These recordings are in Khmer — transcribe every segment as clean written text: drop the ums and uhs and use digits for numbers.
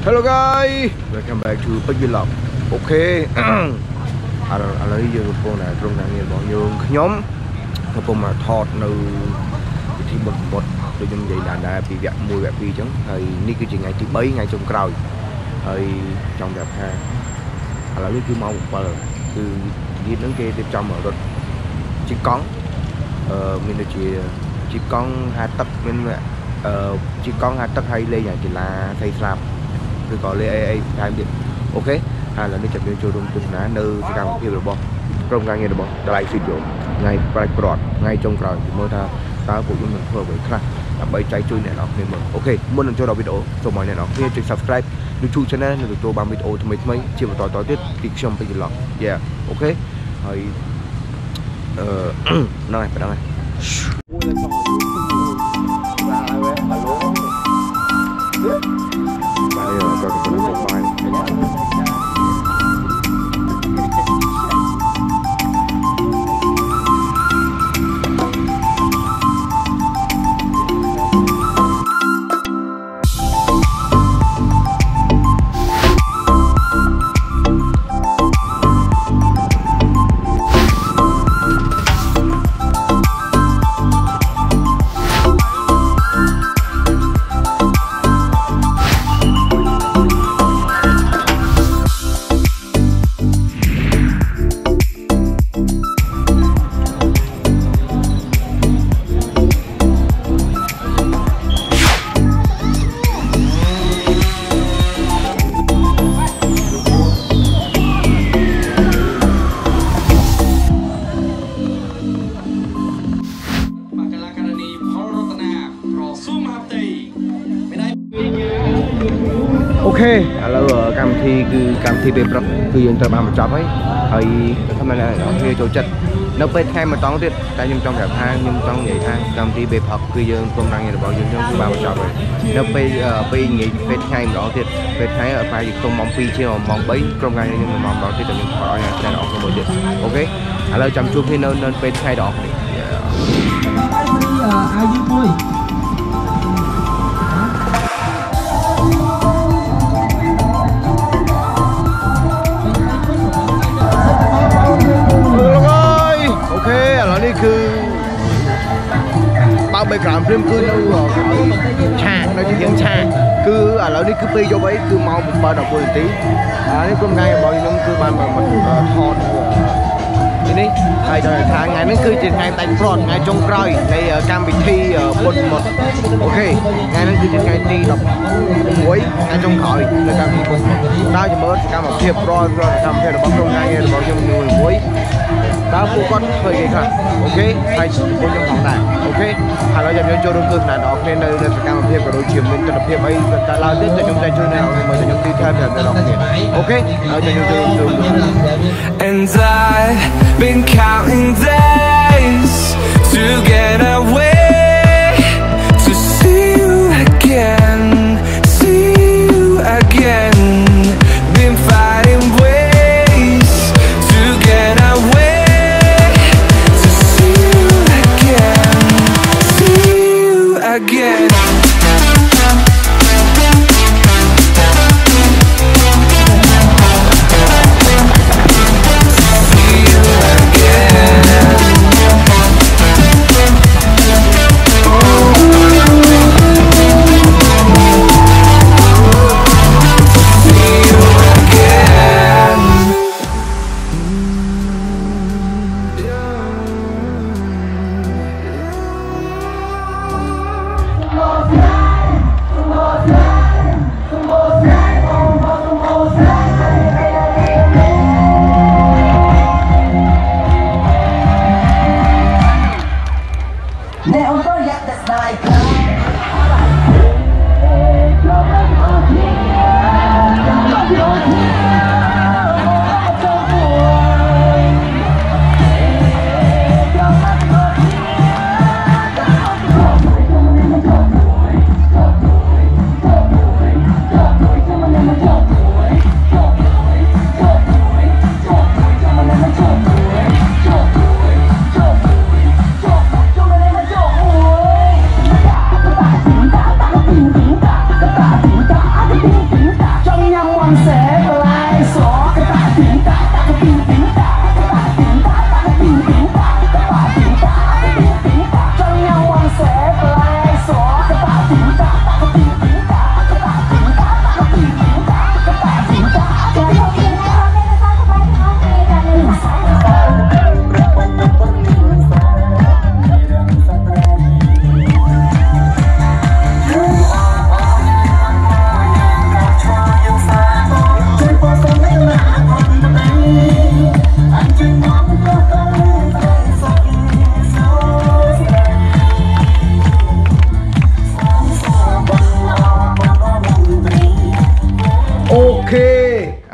Hello guys, welcome back to Big Vlog. Okay. À lấy giờ cô này trong này nghe bọn nhung nhóm cô mà thọtនៅទីបឹកបុតដូចខ្ញុំនិយាយដែរពីវគ្គ1វគ្គ2អញ្ចឹងហើយនេះគឺជាថ្ងៃទី3ថ្ងៃចុងក្រោយហើយចង់ប្រាប់ថាឥឡូវនេះគឺម៉ោង7គឺនិយាយនឹងគេរៀបចំរថជីកកង់មានដូចជាជីកកង់ហាទឹកមានជីកកង់ហាទឹកហើយលេងកីឡាថៃស្លាប់ឬក៏លេងអីថែមទៀតអូខេហើយឥឡូវនេះចាប់យើងចូលរួមទស្សនានៅសកម្មភាពរបស់ក្រុមការងាររបស់ដៃស៊ីយោថ្ងៃប្រាច់ប្រត់ថ្ងៃចុងក្រោយមើលថាតើពួកខ្ញុំនឹងធ្វើអ្វីខ្លះដើម្បីចែកជួយអ្នកនរគ្នាមើលអូខេមុននឹងចូលដល់វីដេអូសូមឲ្យអ្នកនរគ្នាចុច Subscribe YouTube Channel និងទទួលបានវីដេអូថ្មីៗជាបន្តទៀតពីខ្ញុំពេញឡងអូខេហើយហ្នឹងហើយប៉ុណ្ណឹងហើយអូខេឥឡូវកម្មវិធីគឺកម្មវិធីពេលព្រឹកគឺយើងត្រូវបានបញ្ចប់ហើយធម្មតាអ្នកគ្នាចូលចិត្តនៅពេលថ្ងៃម្ដងទៀតតែខ្ញុំចង់ប្រាប់ថាខ្ញុំចង់និយាយថាកម្មវិធីពេលព្រឹកគឺយើងក្រុមការងាររបស់យើងគឺបានបញ្ចប់ហើយនៅពេលងាយពេលថ្ងៃម្ដងទៀតពេលថ្ងៃប្រហែលជាក្នុងម៉ោង2ជាងម៉ោង3ក្រុមការងារខ្ញុំម៉ោងម្ដងទៀតតែខ្ញុំខកឲ្យអ្នកទាំងអស់គ្នាមួយទៀតអូខេឥឡូវចាំជួបគ្នានៅពេលថ្ងៃទាំងអស់គ្នានេះគឺបើបែកក្រោមព្រាមគឺនៅឆានៅជាងឆាគឺឥឡូវនេះគឺពេលយប់អីគឺម៉ោង7:14នាទីនេះក្រុមការរបស់ខ្ញុំគឺបានមកថតនេះហើយដល់ថាថ្ងៃនេះគឺជាថ្ងៃដាច់ព្រត់ថ្ងៃចុងក្រោយនៃកម្មវិធីបុណ្យមុតអូខេថ្ងៃនេះគឺជាថ្ងៃទី16ថ្ងៃចុងក្រោយនៃកម្មវិធីបុណ្យមុតតើជំរឿនសកម្មភាពរាល់សកម្មភាពរបស់ក្រុមការងាររបស់ខ្ញុំមួយតើពួកគាត់ធ្វើគេខ្លះអូខេហើយពួកខ្ញុំផងដែរអូខេហើយឥឡូវយើងចូលរួមទស្សនាដល់គ្នានៅសកម្មភាពក៏ដូចជាមានទស្សនវិជ្ជាអីក៏ឡើងទៀតតែខ្ញុំតែជួយអ្នកនរគ្នាមើលតែខ្ញុំទីថែមប្រាប់អ្នកនរគ្នាអូខេហើយយើងចូលរួម And I've been counting days to get away to see you again been fighting ways to get away to see you again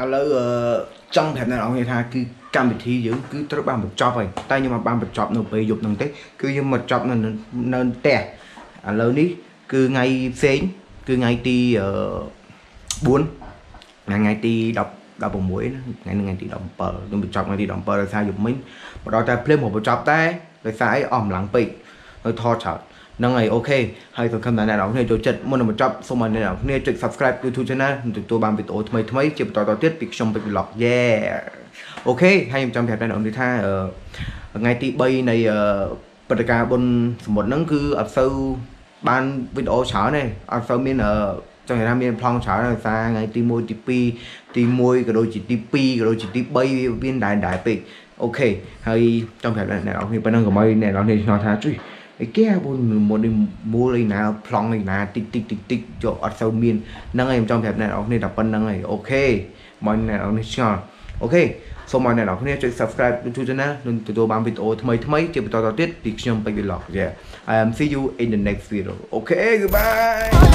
ឥឡូវចង់ប្រាប់អ្នកនរគ្នាថាគឺកម្មវិធីយើងគឺត្រូវបានបញ្ចប់ហើយតែខ្ញុំមិនបានបញ្ចប់នៅពេលយប់ហ្នឹងទេគឺយើងមកចប់នៅផ្ទះឥឡូវនេះគឺថ្ងៃផ្សេងគឺថ្ងៃទី4ថ្ងៃទី16ថ្ងៃទី17ខ្ញុំបញ្ចប់ថ្ងៃទី17ដោយសារយប់មិញមកដល់តែភ្លាមមកបញ្ចប់តែដោយសារអីអស់ម្លាំងពេកនៅថតច្រើនហ្នឹងហើយអូខេហើយសង្ឃឹមថាអ្នកនរគ្នាចូលចិត្តមុននឹងបញ្ចប់សូមឲ្យអ្នកនរគ្នាចុច Subscribe YouTube Channel និងទទួលបានវីដេអូថ្មីៗជាបន្តទៅទៀតពីខ្ញុំពេជ្រ Vlog អូខេហើយខ្ញុំចង់ប្រាប់អ្នកនរគ្នាថាថ្ងៃទី3នៃព្រឹត្តិការណ៍បុណ្យសមុទ្រហ្នឹងគឺអត់សូវបានវីដេអូច្រើនទេអត់សូវមានចង់និយាយថាមានប្លង់ច្រើនដោយសារថ្ងៃទី1ទី2ទី1ក៏ដូចជាទី2ក៏ដូចជាទី3វាមានដែរពេកអូខេហើយចង់ប្រាប់អ្នកនរគ្នាប៉ុណ្ណឹងកុំឲ្យអ្នកនរគ្នាឆ្ងល់ថាជួយអីគេបុនមុននេះមូលឯណាប្លង់ឯណាតិចយកអត់សូវមានហ្នឹងហើយខ្ញុំចង់ប្រាប់អ្នកនរគ្នាតែប៉ុណ្្នឹងហើយអូខេមកអ្នកនរគ្នាឆ្ងល់អូខេសូមឲ្យអ្នកនរគ្នាចុច Subscribe YouTube Channel និងទទួលបានវីដេអូថ្មីជាបន្តទៅទៀតពីខ្ញុំពេជ្រ Vlog I am see you in the next video okay goodbye